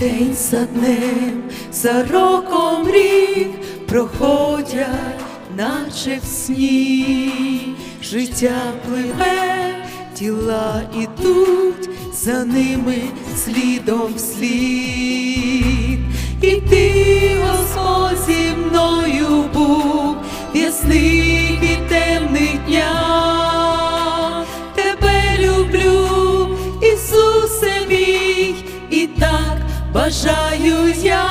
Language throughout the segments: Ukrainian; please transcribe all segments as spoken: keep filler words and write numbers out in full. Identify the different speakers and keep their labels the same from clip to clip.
Speaker 1: День за днем, за роком рік проходять, наче в сні. Життя пливе, тіла ідуть, за ними слідом вслід. І ти, Господь, зі мною був в ясних і темних днях. Тебе люблю, Ісусе мій, і так бажаю я.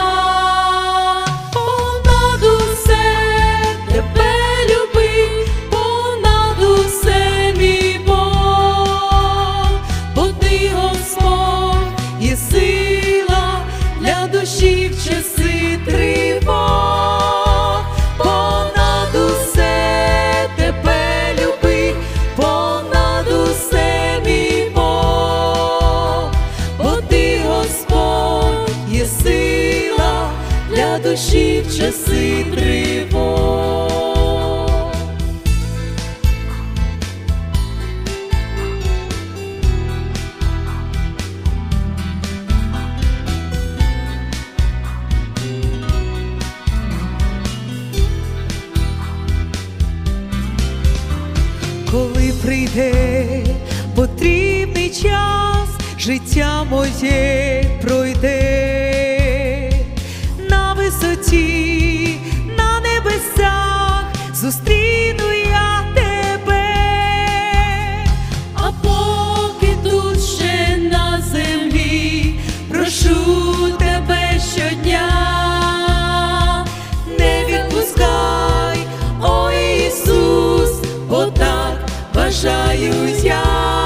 Speaker 1: Понад усе тебе любить, понад усе мій Бог, бо ти, Господь, є сила для душі в часи тривог. Понад усе тебе любить, понад усе мій Бог, бо ти, Господь, є сила для душі в часи тривог. Коли прийде потрібний час, життя моє пройде на висоті, на небесах зустріну я тебе. А поки тут ще на землі, прошу тебе щодня, не відпускай, о Ісус, бо так бажаю я.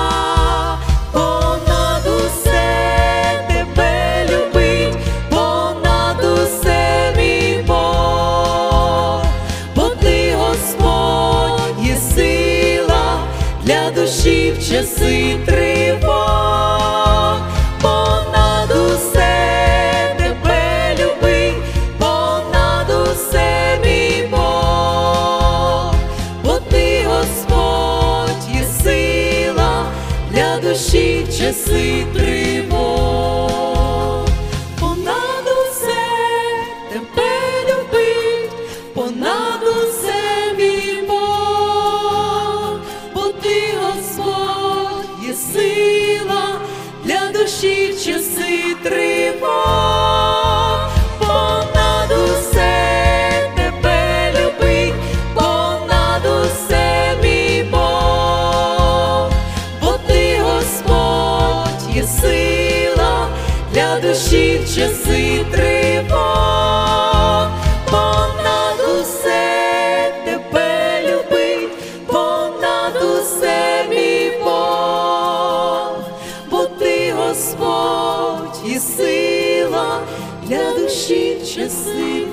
Speaker 1: Понад усе тебе любить, понад усе мій Бог, бо ти, Господь, є сила для душі в часи тривог. Понад усе тебе любить, понад усе мій Бог, бо ти, Господь, є сила для душі в часи тривог. Понад усе тебе любить, понад усе мій Бог, бо ти, Господь, є сила для душі в часи тривог. Понад усе тебе любить, понад усе мій Бог, бо ти, Господь, є сила для душі в часи тривог. Понад усе тебе любить, понад усе мій Бог, бо ти, Господь, є сила для душі в часи